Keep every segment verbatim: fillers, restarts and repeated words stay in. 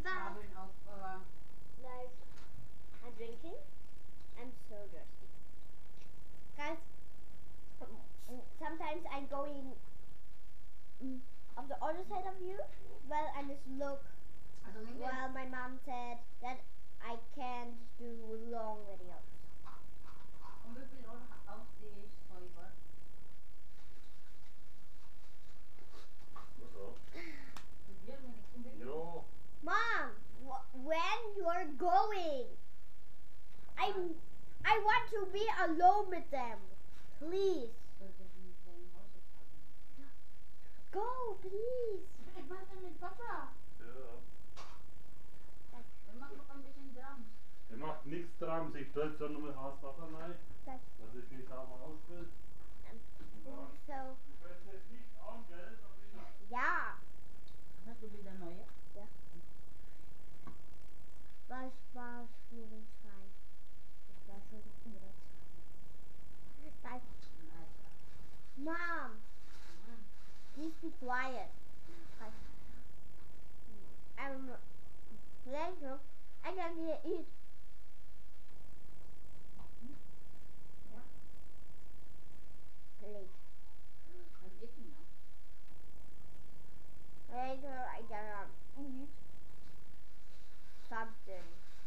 having of uh, Guys, I'm drinking. I'm so thirsty. Guys, sometimes I'm going on the other side of you. Well, I just look. Well, my mom said that I can't do long videos. Om vi vill aus die Säuber. Jo. Mom, wh when you're going? I I want to be alone with them. Please. Go, please. Ik ben er met papa. Ja. We maken nog een beetje drums. Er macht nichts dran, sich dort so nochmal heiß Wasser rein. Das, Dass ich viel sauber ausfüllt. so, Du fällst jetzt nicht an, gell, Sabrina? ja. Hast du wieder neue? Ja. Was war schon zwei? Das war schon über zwei. Mom, please be quiet. I'm later. I gotta eat. Late. I'm eating now. Later, I gotta eat something.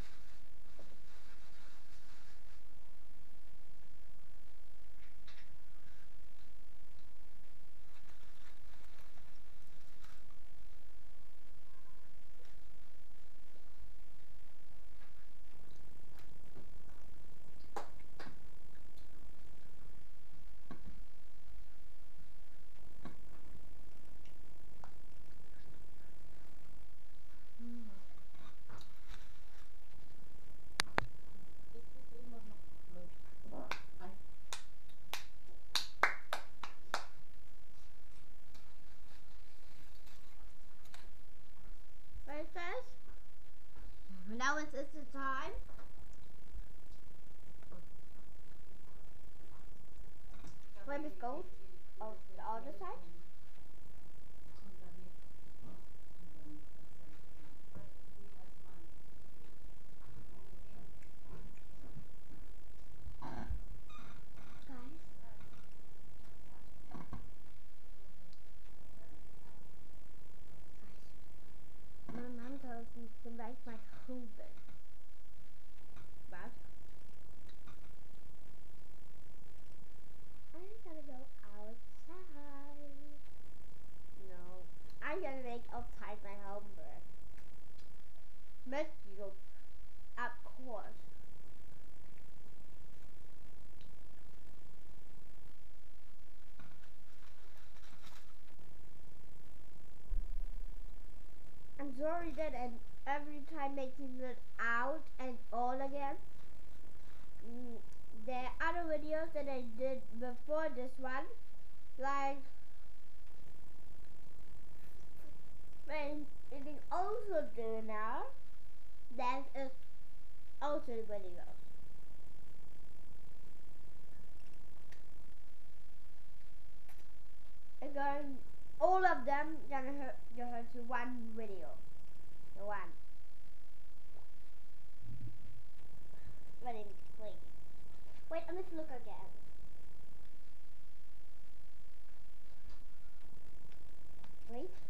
Right, guys? Now it's, it's the time. When it goes on the other side. My mom tells me to make my husband. But I'm gonna go outside. No, I'm gonna make outside my homework. Met you, of course. I'm sorry that I'm every time making it out and all again. Mm, there are other videos that I did before this one, like when it is also do now. That is also the video. I'm going. All of them gonna hurt, gonna hurt to one video. The one. Let him play. Wait, let's look again. Wait.